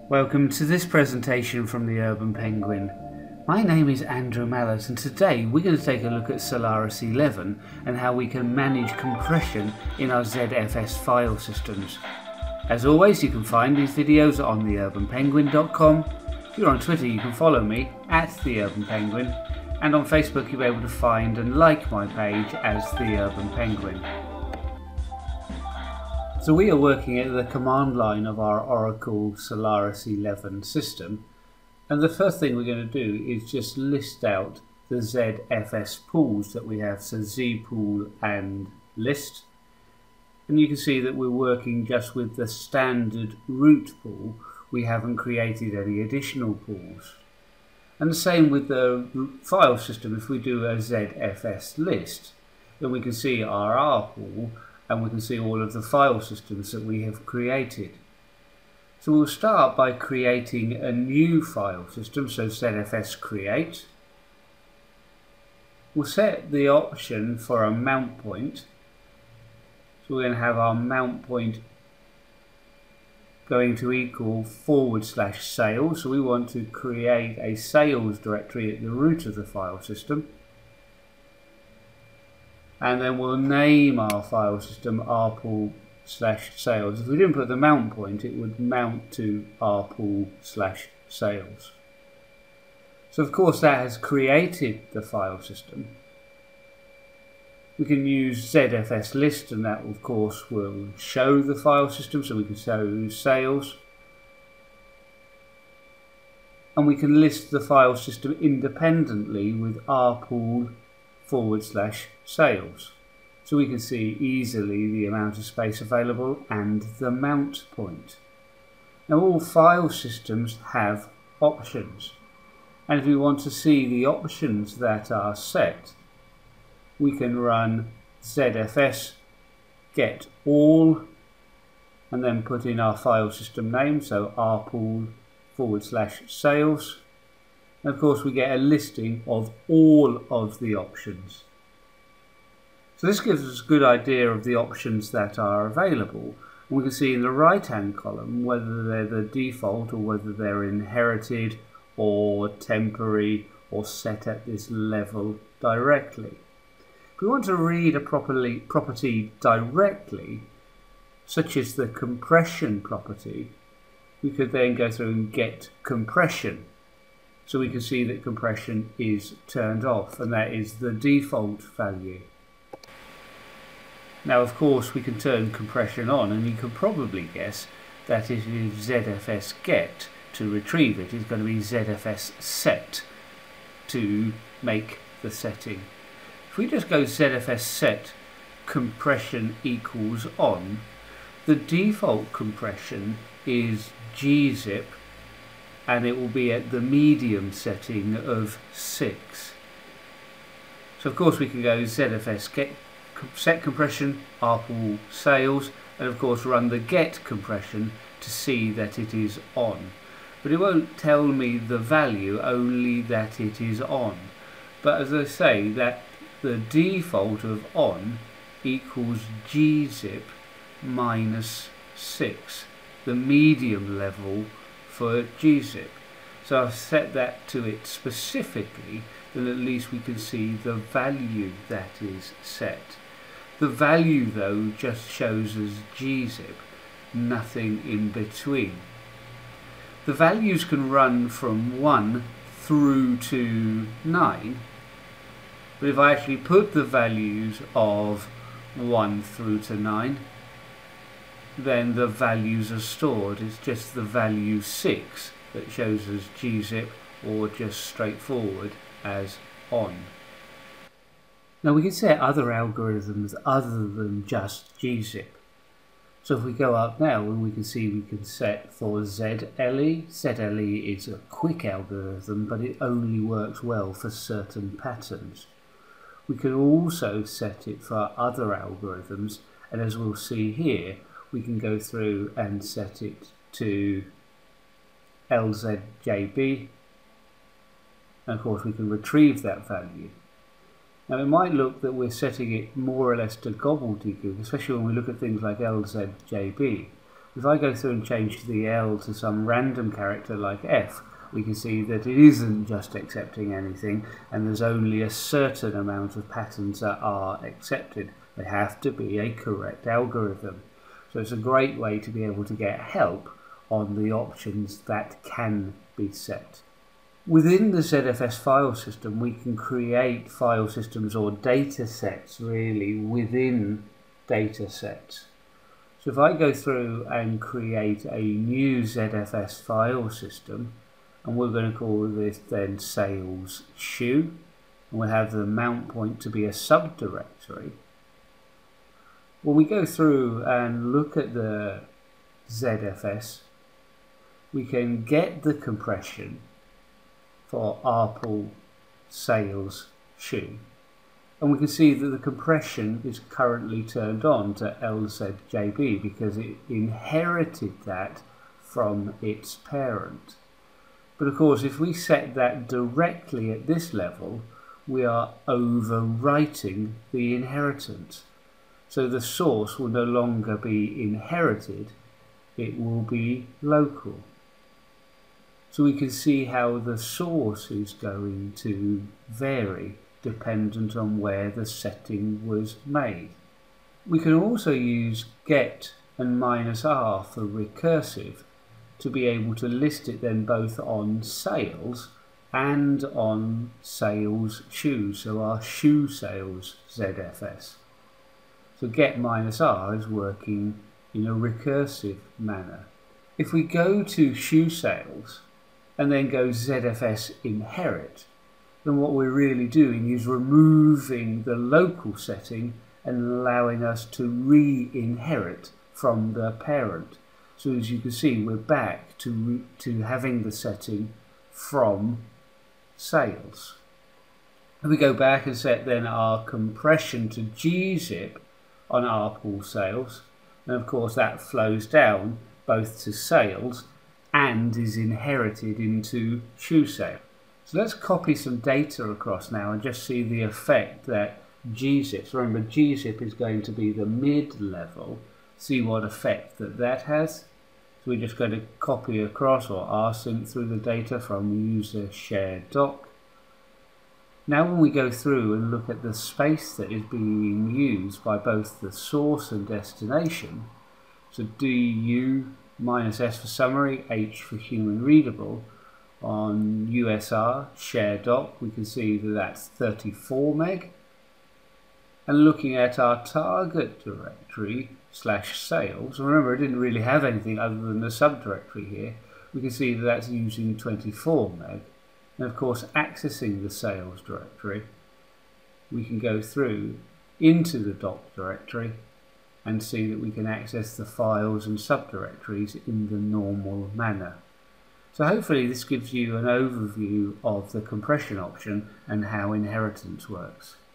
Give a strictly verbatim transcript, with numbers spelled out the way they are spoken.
Welcome to this presentation from the Urban Penguin. My name is Andrew Mallet, and today we're going to take a look at Solaris eleven and how we can manage compression in our Z F S file systems. As always, you can find these videos on the urban penguin dot com. If you're on Twitter, you can follow me at the Urban Penguin, and on Facebook you'll be able to find and like my page as the Urban Penguin. So we are working at the command line of our Oracle Solaris eleven system, and the first thing we're going to do is just list out the Z F S pools that we have, so Z pool and list. And you can see that we're working just with the standard root pool. We haven't created any additional pools. And the same with the file system. If we do a Z F S list, then we can see our R pool, and we can see all of the file systems that we have created. So we'll start by creating a new file system, so Z F S create. We'll set the option for a mount point. So we're going to have our mount point going to equal forward slash sales. So we want to create a sales directory at the root of the file system. And then we'll name our file system rpool slash sales. If we didn't put the mount point, it would mount to rpool slash sales. So of course that has created the file system. We can use Z F S list, and that of course will show the file system, so we can show sales. And we can list the file system independently with rpool forward slash sales. So we can see easily the amount of space available and the mount point. Now all file systems have options, and if we want to see the options that are set, we can run Z F S get all and then put in our file system name, so rpool forward slash sales. And of course we get a listing of all of the options. So this gives us a good idea of the options that are available. And we can see in the right hand column whether they're the default or whether they're inherited or temporary or set at this level directly. If we want to read a properly, property directly, such as the compression property, we could then go through and get compression. So we can see that compression is turned off, and that is the default value. Now of course we can turn compression on, and you can probably guess that it is Z F S get to retrieve it. It's going to be Z F S set to make the setting. If we just go Z F S set compression equals on, the default compression is G zip, and it will be at the medium setting of six. So of course we can go Z F S get set compression rpool sales, and of course run the get compression to see that it is on. But it won't tell me the value, only that it is on. But as I say, that the default of on equals G zip minus six, the medium level for G zip. So I've set that to it specifically, then at least we can see the value that is set. The value though just shows as G zip, nothing in between. The values can run from one through to nine, but if I actually put the values of one through to nine, then the values are stored. It's just the value six that shows as G zip, or just straightforward as on. Now we can set other algorithms other than just G zip. So if we go up now, and we can see we can set for Z L E. Z L E is a quick algorithm, but it only works well for certain patterns. We can also set it for other algorithms, and as we'll see here, we can go through and set it to L Z J B, and of course we can retrieve that value. Now it might look that we're setting it more or less to gobbledygook, especially when we look at things like L Z J B, If I go through and change the L to some random character like F, we can see that it isn't just accepting anything, and there's only a certain amount of patterns that are accepted. They have to be a correct algorithm. So it's a great way to be able to get help on the options that can be set. Within the Z F S file system, we can create file systems or data sets really within data sets. So if I go through and create a new Z F S file system, and we're going to call this then sales shoe, and we'll have the mount point to be a subdirectory. When we go through and look at the Z F S, we can get the compression for R P L sales shoe, and we can see that the compression is currently turned on to L Z J B because it inherited that from its parent. But of course, if we set that directly at this level, we are overwriting the inheritance. So the source will no longer be inherited, it will be local. So we can see how the source is going to vary dependent on where the setting was made. We can also use get and minus R for recursive to be able to list it then both on sales and on sales shoe, so our shoe sales Z F S. So get minus R is working in a recursive manner. If we go to shoe sales and then go Z F S inherit, then what we're really doing is removing the local setting and allowing us to re-inherit from the parent. So as you can see, we're back to, to having the setting from sales. If we go back and set then our compression to G zip on R P L sales, and of course that flows down both to sales and is inherited into shoe sale. So let's copy some data across now and just see the effect that G zip, so remember G zip is going to be the mid-level, see what effect that that has. So we're just going to copy across or rsync through the data from user shared doc. Now when we go through and look at the space that is being used by both the source and destination, so D U minus S for summary, H for human readable, on U S R share doc we can see that that's thirty-four meg, and looking at our target directory slash sales, remember I didn't really have anything other than the subdirectory here, we can see that that's using twenty-four meg. And of course, accessing the sales directory, we can go through into the doc directory and see that we can access the files and subdirectories in the normal manner. So hopefully this gives you an overview of the compression option and how inheritance works.